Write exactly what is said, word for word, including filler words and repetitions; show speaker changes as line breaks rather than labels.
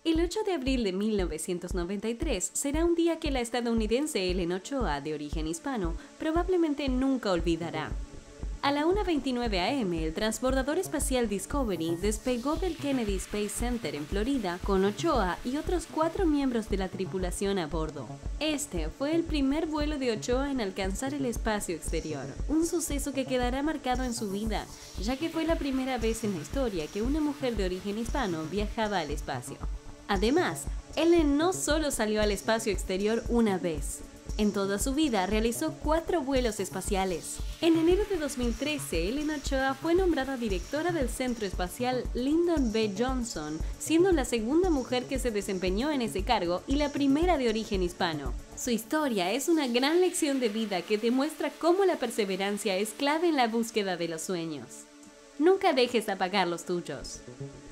El ocho de abril de mil novecientos noventa y tres será un día que la estadounidense Helen Ochoa, de origen hispano, probablemente nunca olvidará. A la una veintinueve a eme, el transbordador espacial Discovery despegó del Kennedy Space Center en Florida con Ochoa y otros cuatro miembros de la tripulación a bordo. Este fue el primer vuelo de Ochoa en alcanzar el espacio exterior, un suceso que quedará marcado en su vida, ya que fue la primera vez en la historia que una mujer de origen hispano viajaba al espacio. Además, Helen no solo salió al espacio exterior una vez. En toda su vida realizó cuatro vuelos espaciales. En enero de dos mil trece, Helen Ochoa fue nombrada directora del Centro Espacial Lyndon B. Johnson, siendo la segunda mujer que se desempeñó en ese cargo y la primera de origen hispano. Su historia es una gran lección de vida que demuestra cómo la perseverancia es clave en la búsqueda de los sueños. Nunca dejes de apagar los tuyos.